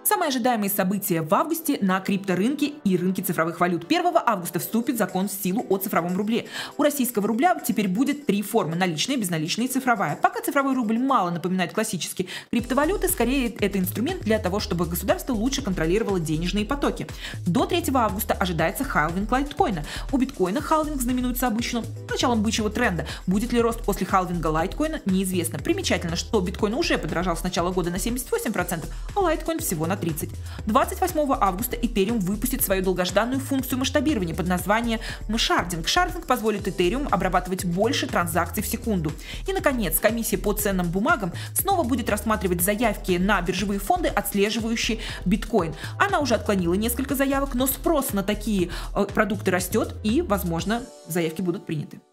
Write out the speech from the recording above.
Самые ожидаемые события в августе на крипторынке и рынке цифровых валют. 1 августа вступит закон в силу о цифровом рубле. У российского рубля теперь будет три формы: наличная, безналичная и цифровая. Пока цифровой рубль мало напоминает классические криптовалюты, скорее это инструмент для того, чтобы государство лучше контролировало денежные потоки. До 3 августа ожидается халвинг лайткоина. У биткоина халвинг знаменуется обычно началом бычьего тренда. Будет ли рост после халвинга лайткоина, неизвестно. Примечательно, что биткоин уже подорожал с начала года на 78%, а лайткоин всего на 30%. 28 августа Ethereum выпустит свою долгожданную функцию масштабирования под названием шардинг. Шардинг позволит Ethereum обрабатывать больше транзакций в секунду. И, наконец, комиссия по ценным бумагам снова будет рассматривать заявки на биржевые фонды, отслеживающие биткоин. Она уже отклонила несколько заявок, но спрос на такие продукты растет и, возможно, заявки будут приняты.